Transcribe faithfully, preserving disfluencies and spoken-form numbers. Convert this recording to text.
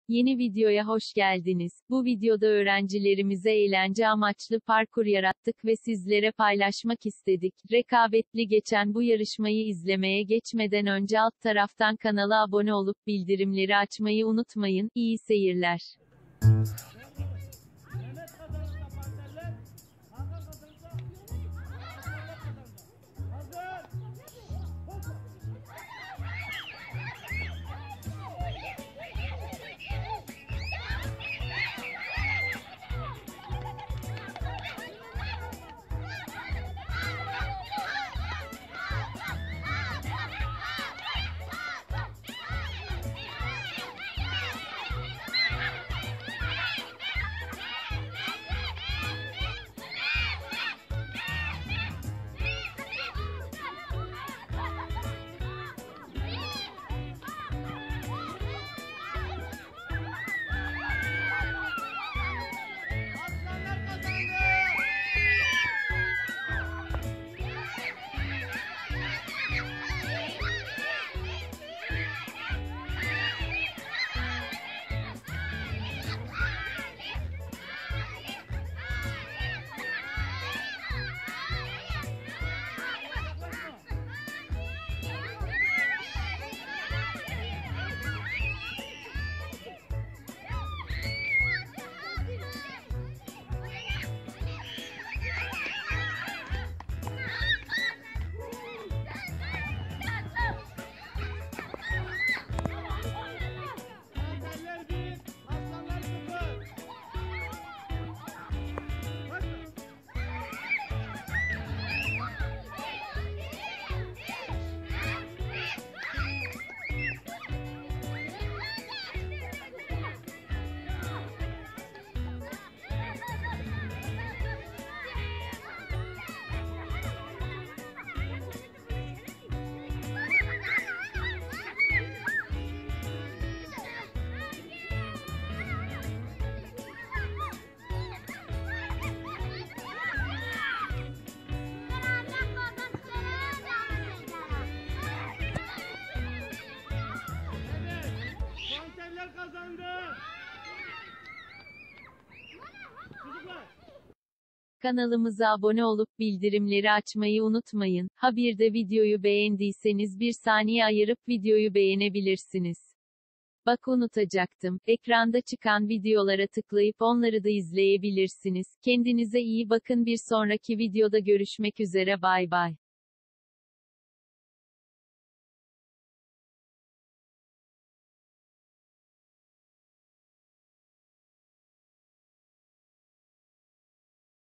Yeni videoya hoş geldiniz. Bu videoda öğrencilerimize eğlence amaçlı parkur yarattık ve sizlere paylaşmak istedik. Rekabetli geçen bu yarışmayı izlemeye geçmeden önce alt taraftan kanala abone olup bildirimleri açmayı unutmayın. İyi seyirler. Kanalımıza abone olup bildirimleri açmayı unutmayın. Ha bir de videoyu beğendiyseniz bir saniye ayırıp videoyu beğenebilirsiniz. Bak unutacaktım. Ekranda çıkan videolara tıklayıp onları da izleyebilirsiniz. Kendinize iyi bakın, bir sonraki videoda görüşmek üzere, bay bay.